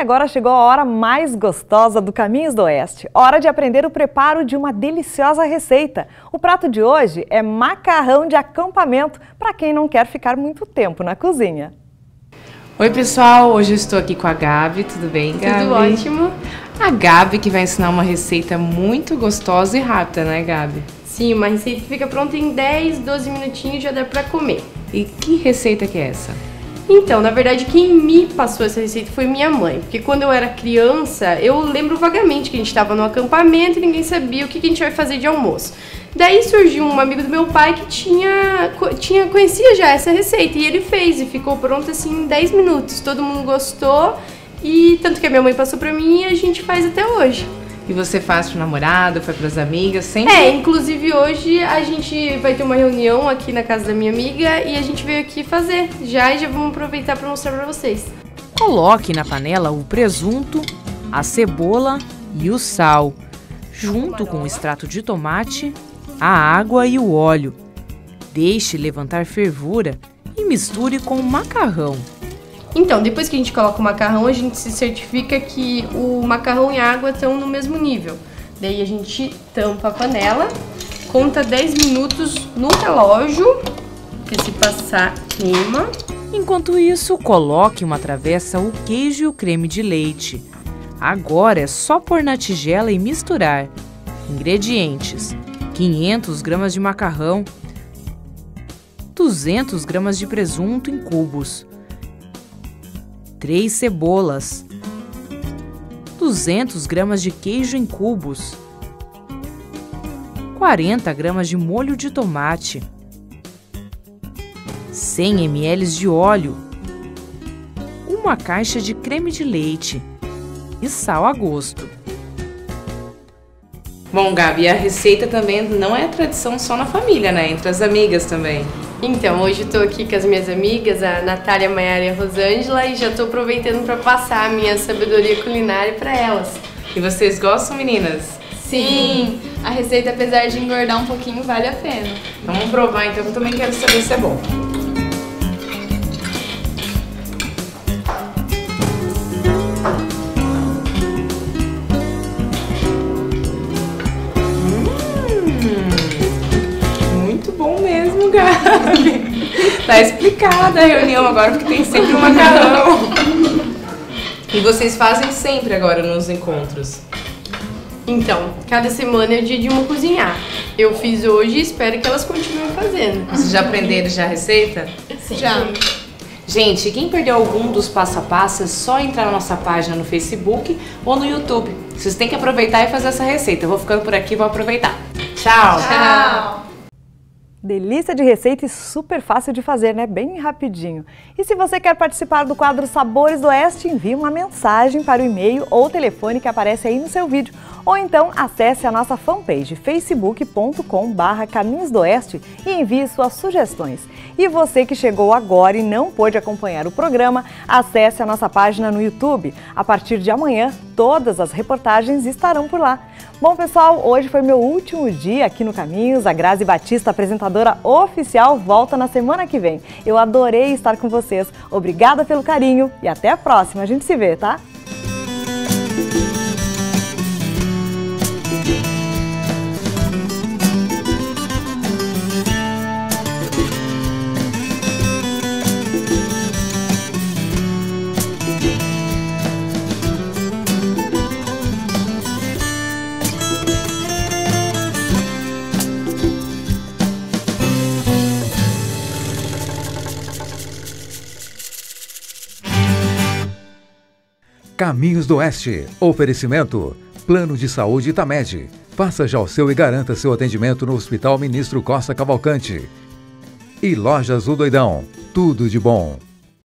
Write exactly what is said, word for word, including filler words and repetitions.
agora chegou a hora mais gostosa do Caminhos do Oeste. Hora de aprender o preparo de uma deliciosa receita. O prato de hoje é macarrão de acampamento, para quem não quer ficar muito tempo na cozinha. Oi pessoal, hoje eu estou aqui com a Gabi, tudo bem, Gabi? Tudo ótimo. A Gabi que vai ensinar uma receita muito gostosa e rápida, né, Gabi? Sim, uma receita que fica pronta em dez, doze minutinhos e já dá pra comer. E que receita que é essa? Então, na verdade, quem me passou essa receita foi minha mãe, porque quando eu era criança, eu lembro vagamente que a gente estava no acampamento e ninguém sabia o que a gente vai fazer de almoço. Daí surgiu um amigo do meu pai que tinha, tinha conhecia já essa receita e ele fez e ficou pronta assim em dez minutos. Todo mundo gostou e tanto que a minha mãe passou pra mim e a gente faz até hoje. E você faz pro namorado, foi pras amigas, sempre? É, inclusive hoje a gente vai ter uma reunião aqui na casa da minha amiga e a gente veio aqui fazer já e já vamos aproveitar para mostrar para vocês. Coloque na panela o presunto, a cebola e o sal, junto com o extrato de tomate, a água e o óleo. Deixe levantar fervura e misture com o macarrão. Então, depois que a gente coloca o macarrão, a gente se certifica que o macarrão e a água estão no mesmo nível. Daí a gente tampa a panela, conta dez minutos no relógio, que se passar queima. Enquanto isso, coloque uma travessa o queijo e o creme de leite. Agora é só pôr na tigela e misturar. Ingredientes: quinhentas gramas de macarrão, duzentas gramas de presunto em cubos, três cebolas, duzentas gramas de queijo em cubos, quarenta gramas de molho de tomate, cem mililitros de óleo, uma caixa de creme de leite e sal a gosto. Bom, Gabi, a receita também não é tradição só na família, né? Entre as amigas também. Então, hoje eu tô aqui com as minhas amigas, a Natália, a Maiara e a Rosângela, e já tô aproveitando para passar a minha sabedoria culinária para elas. E vocês gostam, meninas? Sim, a receita, apesar de engordar um pouquinho, vale a pena. Vamos provar então, que eu também quero saber se é bom. Gabi. Tá explicada a reunião agora, porque tem sempre um macarrão. E vocês fazem sempre agora nos encontros? Então, cada semana é o dia de uma cozinhar. Eu fiz hoje e espero que elas continuem fazendo. Vocês já aprenderam já a receita? Sim. Já. Gente, quem perdeu algum dos passo a passo é só entrar na nossa página no Facebook ou no YouTube. Vocês têm que aproveitar e fazer essa receita. Eu vou ficando por aqui e vou aproveitar. Tchau! Tchau! Delícia de receita e super fácil de fazer, né? Bem rapidinho. E se você quer participar do quadro Sabores do Oeste, envie uma mensagem para o e-mail ou telefone que aparece aí no seu vídeo. Ou então acesse a nossa fanpage facebook ponto com barra Caminhos do Oeste e envie suas sugestões. E você que chegou agora e não pôde acompanhar o programa, acesse a nossa página no YouTube. A partir de amanhã, todas as reportagens estarão por lá. Bom, pessoal, hoje foi meu último dia aqui no Caminhos. A Grazi Batista, apresentadora oficial, volta na semana que vem. Eu adorei estar com vocês. Obrigada pelo carinho e até a próxima. A gente se vê, tá? Caminhos do Oeste. Oferecimento. Plano de Saúde Itamed. Faça já o seu e garanta seu atendimento no Hospital Ministro Costa Cavalcante. E Lojas O Doidão. Tudo de bom.